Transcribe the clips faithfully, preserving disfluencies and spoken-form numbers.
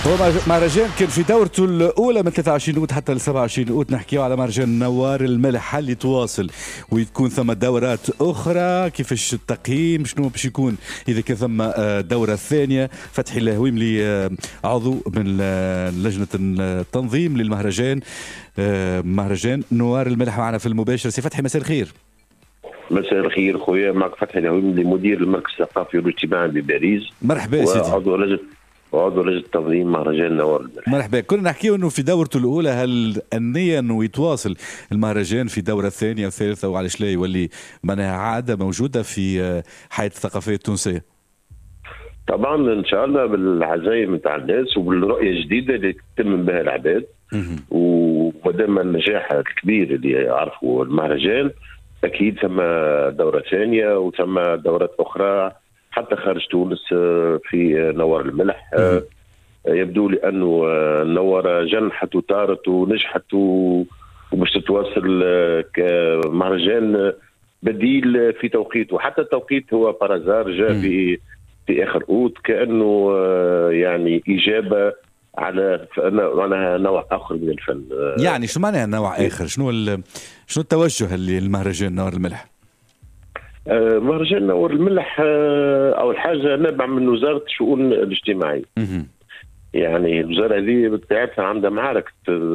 هو مهرجان كان في دورته الاولى من ثلاثة وعشرين اوت حتى ل سبعة وعشرين اوت. نحكيو على مهرجان نوار الملح اللي تواصل وتكون ثم دورات اخرى. كيفاش التقييم شنو باش يكون اذا كان ثم دوره ثانيه؟ فتحي الهويملي عضو من لجنه التنظيم للمهرجان مهرجان نوار الملح معنا في المباشر. سي فتحي مساء الخير. مساء الخير خويا، معك فتحي الهويملي مدير المركز الثقافي والاجتماعي بباريس. مرحبا سيدي. وعضو لجنه وعضو لجنه تنظيم مهرجان نوار الملح. مرحبا. كنا نحكيو انه في دورته الاولى هل النيه انه يتواصل المهرجان في دوره ثانيه وثالثه، وعلاش لا يولي معناها عاده موجوده في حياه الثقافيه التونسيه؟ طبعا ان شاء الله بالعزايم نتاع الناس وبالرؤيه الجديده اللي تتم بها العباد، ومادام النجاح الكبير اللي يعرفوا المهرجان اكيد ثم دوره ثانيه وثم دورات اخرى حتى خارج تونس في نوار الملح. يبدو لي انه نوار جنحت وطارت ونجحت وباش تتواصل كمهرجان بديل في توقيته. حتى التوقيت هو بارازار جاء في في اخر اوت كانه يعني اجابه على معناها نوع اخر من الفن. يعني شو معناها نوع اخر؟ شنو شنو التوجه اللي المهرجان نوار الملح؟ آه مهرجان نوار الملح آه اول حاجه نابع من وزاره الشؤون الاجتماعيه. يعني الوزاره هذه بطبيعتها عندها معارك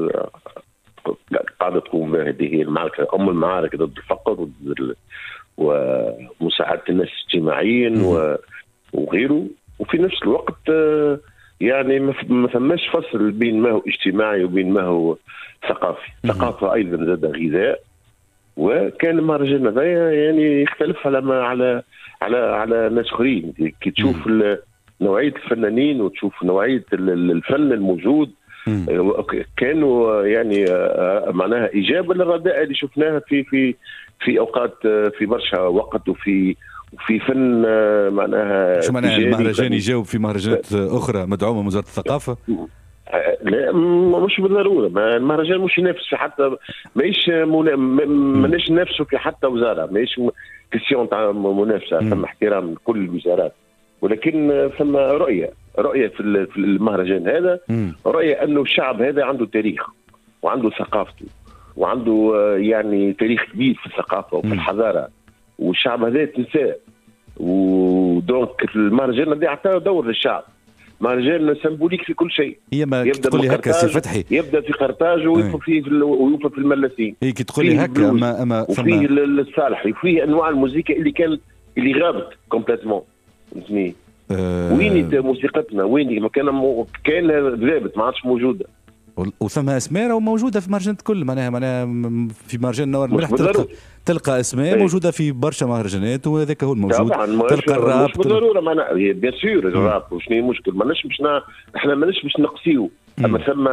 قاعده تقوم بها. هذه هي المعركه ام المعارك ضد الفقر ومساعده الناس اجتماعيا وغيره. وفي نفس الوقت آه يعني ما ثماش فصل بين ما هو اجتماعي وبين ما هو ثقافي. ثقافه ايضا زاد غذاء. وكان المهرجان هذايا يعني يختلف على ما على على على ناس اخرين. كي تشوف نوعيه الفنانين وتشوف نوعيه الفن الموجود كانوا يعني معناها اجابه للرداء اللي شفناها في في في اوقات في برشا وقت وفي وفي فن معناها. شو معناها المهرجان يجاوب في مهرجانات اخرى مدعومه من وزاره الثقافه؟ لا مش بالضروره. ما المهرجان مش ينافس في حتى ماهيش ماناش ننافسوا في حتى وزاره. ماهيش كيسيون تاع منافسه. ثم احترام لكل الوزارات ولكن ثم رؤيه رؤيه في في المهرجان هذا. رؤيه انه الشعب هذا عنده تاريخ وعنده ثقافته وعنده يعني تاريخ كبير في الثقافه وفي الحضاره، والشعب هذا تنساه. ودونك المهرجان هذا يعطيه دور للشعب. مهرجان سمبوليك في كل شيء. هي ما تقول لي هكا سي فتحي، يبدا في قرطاج ويوقف فيه ويوقف في الملاسين. هي كي تقول لي هكا اما اما وفيه الصالحي وفيه انواع الموسيقى اللي كان اللي غابت كومبليتمون. فهمتني؟ أه وين موسيقتنا؟ وين ما كان مو... كان غابت ما عادش موجوده. وثم اسماء راهو موجوده في مهرجان الكل. معناها معناها في مهرجان نوار الملح تلقى تلقى اسماء موجوده في برشا مهرجانات وهذاك هو الموجود. طبعا تلقى الراب مش بالضروره. معناها بيان سور الراب وشنو المشكل؟ ماناش باش احنا ماناش باش نقسيو. اما ثم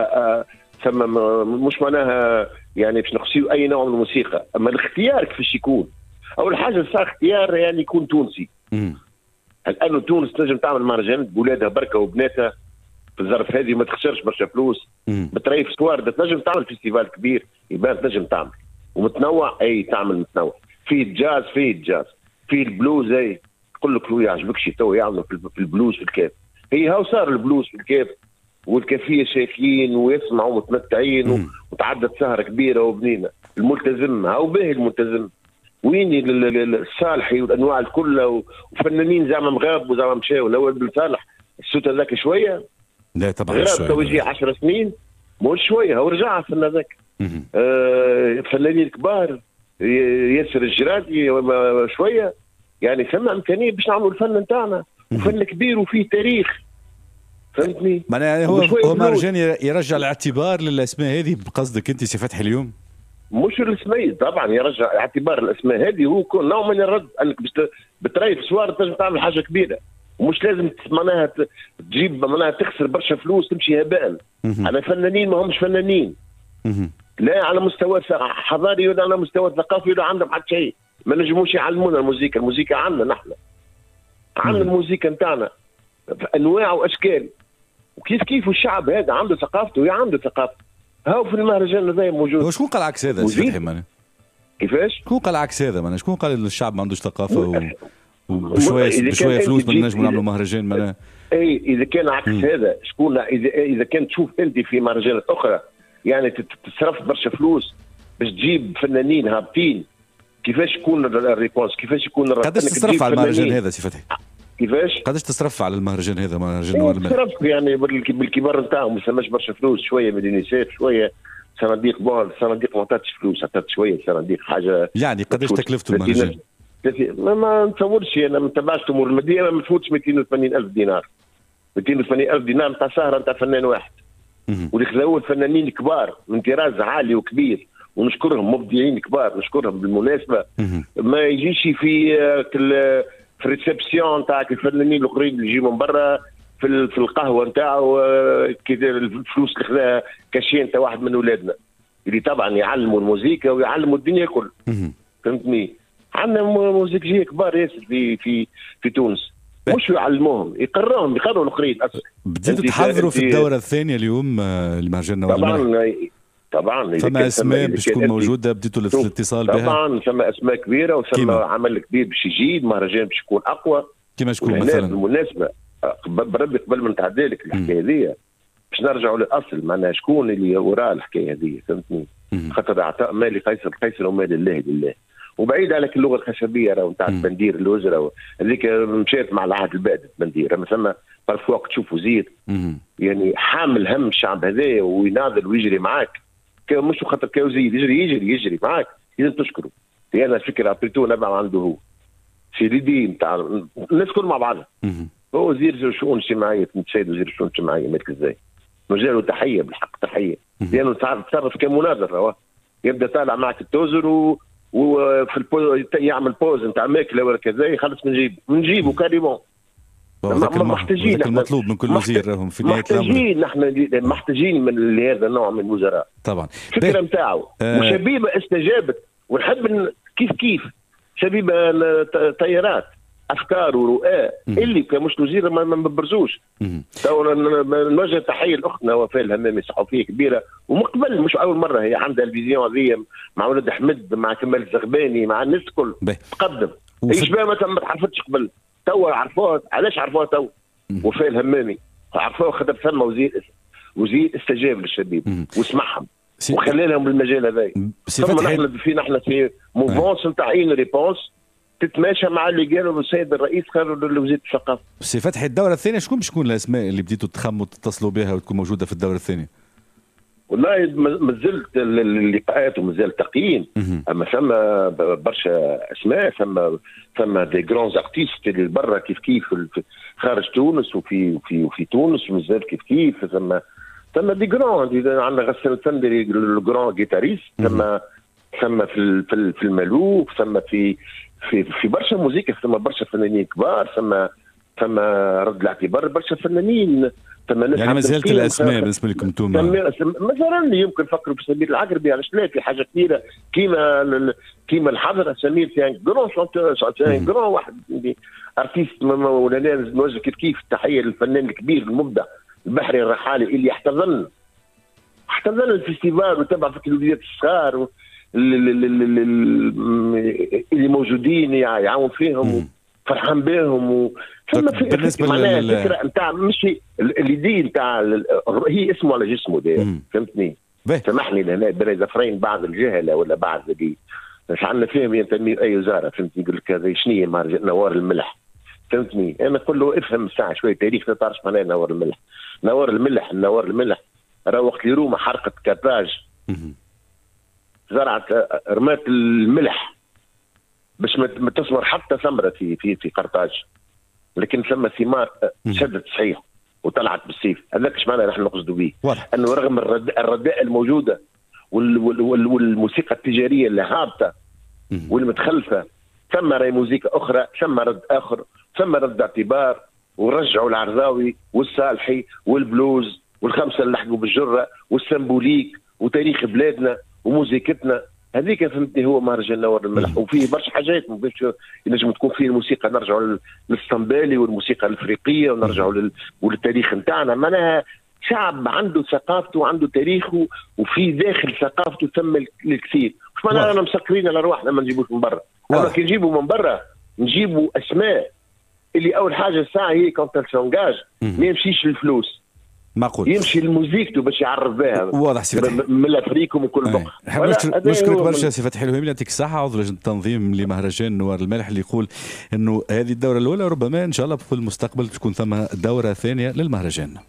ثم مش معناها يعني باش نقسيو اي نوع من الموسيقى. اما الاختيار كيفاش يكون؟ اول حاجه صار اختيار يعني يكون تونسي. لانه تونس تنجم تعمل مهرجانات بولادها بركه وبناتها في الظرف هذه ما تخسرش برشا فلوس. بتريف سوارد تنجم تعمل فيستيفال كبير يبان تنجم تعمل ومتنوع. اي تعمل متنوع فيه الجاز فيه الجاز فيه البلوز. اي تقول لك لو يعجبكش تو يعملوا في البلوز في الكاف. هي هاو صار البلوز في الكاف والكافيه شايفين ويسمعوا متمتعين وتعدت سهره كبيره وبنينه. الملتزم هاو باهي الملتزم. وين الصالحي والانواع الكل وفنانين زعما مغاب وزعما مشاو. الاول بن صالح السوت هذاك شويه. لا طبعا غاب تو يجي عشر سنين مش شويه. هو رجع في هذاك. آه فنانين كبار ياسر الجرادي شويه. يعني ثم امكانيه باش نعملوا الفن نتاعنا وفن كبير وفيه تاريخ. فهمتني؟ معناها هو هو مهرجان يرجع الاعتبار للاسماء هذه بقصدك انت سي فتحي اليوم؟ مش الاسماء طبعا يرجع اعتبار الاسماء هذه. هو نوع من الرد انك بتريف سوار تنجم تعمل حاجه كبيره ومش لازم معناها تجيب معناها تخسر برشا فلوس تمشي هباء على فنانين ما همش فنانين. لا على مستوى حضاري ولا على مستوى ثقافي ولا عندهم حتى شيء. ما نجموش يعلمونا الموسيقى. الموسيقى عندنا نحن. عندنا الموسيقى نتاعنا انواع واشكال. وكيف كيف الشعب هذا عنده ثقافته ويا عنده ثقافه. هاو في المهرجان هذا موجود. وشكون قال عكس هذا سي فتحي؟ كيفاش؟ شكون قال عكس هذا؟ شكون قال الشعب ما عندوش ثقافه و... وبشويه بشويه فلوس ما نجموا نعملوا مهرجان معناها. اي اذا كان عكس م. هذا شكون اذا اذا كان تشوف انت في مهرجانات اخرى يعني تصرف برشا فلوس باش تجيب فنانين هابطين، كيفاش يكون الريبونس؟ كيفاش يكون الرد؟ قداش تصرف على المهرجان هذا سي فتحي؟ كيفاش؟ قداش تصرف على المهرجان هذا مهرجان نوار الملح؟ تصرف يعني بالكبار نتاعهم ما ثماش برشا فلوس، شويه ميدانيسات شويه صناديق بون صناديق ما عطاتش فلوس، عطات شويه صناديق حاجه. يعني قداش تكلفته المهرجان؟ ما, ما نتصورش انا ما تبعش الامور الماديه ما تفوتش مئتين وثمانين ألف دينار. مئتين وثمانين ألف دينار نتاع سهره نتاع فنان واحد. واللي خذاو الفنانين كبار من طراز عالي وكبير ونشكرهم، مبدعين كبار نشكرهم بالمناسبه. ما يجيش في في الريسبسيون نتاع الفنانين الاخرين اللي يجيو من برا في في القهوه نتاعو كي الفلوس اللي خذاها كاشين نتاع واحد من اولادنا اللي طبعا يعلموا الموسيقى ويعلموا الدنيا الكل. فهمتني؟ عندنا موسيقيين كبار ياسر في في في تونس مش يعلموهم يقروهم يقروا الاخرين. بديتوا تحضروا في الدوره الثانيه اليوم لمهرجان نوار الملح؟ طبعا طبعا فما اسماء باش تكون موجوده بديتوا في الاتصال بها؟ طبعا ثم اسماء كبيره وثم عمل كبير باش يجي مهرجان باش يكون اقوى. كيما شكون مثلا؟ بالمناسبه بربي قبل ما نتعدى لك الحكايه هذه باش نرجعوا للاصل معناها شكون اللي وراء الحكايه هذه فهمتني؟ خاطر اعطاء مال قيصر قيصر ومال الله لله. وبعيد عليك اللغه الخشبيه راهو نتاع البندير الوزراء هذيك مشات مع العهد البائد البندير. اما ثم بارفوا تشوف وزير يعني حامل هم الشعب هذايا ويناضل ويجري معاك مش خاطر كوزير يجري يجري يجري معاك لازم تشكره. هي انا الفكره عطيتوه نبع عنده هو سيدي نتاع الناس كل مع بعضها. هو وزير الشؤون الاجتماعيه متسيد وزير الشؤون الاجتماعيه مالك ازاي نوجه تحيه بالحق تحيه لانه تصرف كمناظر. يبدا طالع معك التوزر و وفي البوز يعمل بوز نتاع ماكله ولا كذا يخلص نجيب نجيبه كاريمون. محتاجين المطلوب من كل وزير راهم في نهايه الامر محتاجين نحن محتاجين من لهذا النوع من الوزراء طبعا. الفكره نتاعو آه وشبيبه استجابت ونحب كيف كيف شبيبه طيارات افكار ورؤى اللي كمش وزير ما نبرزوش. تو نوجه تحيه لاختنا وفاء الهمامي صحفيه كبيره ومقبل مش اول مره هي عندها الفيزيون هذه مع ولد احمد مع كمال الزغباني مع الناس الكل تقدم. ايش بقى ما تعرفتش قبل تو عرفوها. علاش عرفوها تو؟ وفاء الهمامي عرفوها خاطر ثم وزير وزير استجاب للشباب وسمعهم وخلى لهم المجال هذا. ثم نحن في نحن في موفونس نتاع عين ريبونس تتماشى مع اللي قالوا السيد الرئيس قالوا لوزير الثقافه. سي فتحي الدوره الثانيه شكون باش تكون الاسماء اللي بديتوا تخموا تتصلوا بها وتكون موجوده في الدوره الثانيه؟ والله مازلت اللقاءات ومازال تقييم اما ثم برشا اسماء ثم ثم دي جرانز ارتيست اللي برا كيف كيف خارج تونس وفي وفي وفي تونس مازال كيف كيف ثم ثم دي جران عندنا غسان الفندري الجران جيتاريست ثم ثم في في الملوك ثم في في في برشا موسيقى ثم برشا فنانين كبار ثم ثم رد الاعتبار برشا فنانين ثم ناس يعني ما زالت الاسماء بالنسبه لكم انتم مثلا يمكن نفكروا في سمير العقربي علاش لا في حاجه كبيره كيما كيما الحضره سمير في ان جرون شونتور جرون واحد ارتيست ولا نوجه كيف كيف التحيه للفنان الكبير المبدع البحري الرحالي اللي احتضن احتضن الفيستيفال وتبع في التلفزيونات الصغار اللي موجودين يعاون فيهم فرحان بهم و... ثم في معناها فكره نتاع مش اليدي نتاع هي اسمه على جسمه ده فهمتني؟ سامحني لهنا بين ظفرين بعض الجهله ولا بعض اللي مش عندنا فيهم ينتمي اي وزاره فهمتني يقول لك هذا شنو مهرجان نوار الملح فهمتني؟ انا نقول له افهم الساعه شويه تاريخ ما تعرفش معناها نوار الملح. نوار الملح نوار الملح راه وقت اللي روما حرقت كارتاج زرعت رمات الملح باش ما تثمر حتى ثمره في في في قرطاج لكن ثم ثمار شدت صحيح وطلعت بالسيف. هذاك ايش معناه نحن نقصدوا به؟ انه رغم الرداء الموجوده وال وال والموسيقى التجاريه اللي هابطه والمتخلفه ثم راي موسيقى اخرى ثم رد اخر ثم رد اعتبار ورجعوا العرضاوي والصالحي والبلوز والخمسه اللي لحقوا بالجره والسمبوليك وتاريخ بلادنا وموسيقتنا هذيك فهمتني هو مهرجان نوار الملح. وفيه برشا حاجات ينجم تكون فيه الموسيقى نرجعوا للسنبالي والموسيقى الافريقيه ونرجعوا لل... وللتاريخ نتاعنا. معناها شعب عنده ثقافته وعنده تاريخه وفي داخل ثقافته ثم الكثير. مش معناها انا مسكرين على رواحنا ما نجيبوش من برا. اما كي نجيبوا من برا نجيبوا اسماء اللي اول حاجه الساعه هي كونت سونجاج ما يمشيش للفلوس، معقول يمشي لموزيكته باش يعرف بها. واضح سي فتحي من افريكم وكل بقى. نحب نشكرك برشا سي فتحي الوهيمي، يعطيك الصحه، عضو لجنه التنظيم لمهرجان نوار الملح، اللي يقول انه هذه الدوره الاولى ربما ان شاء الله في المستقبل تكون ثم دوره ثانيه للمهرجان.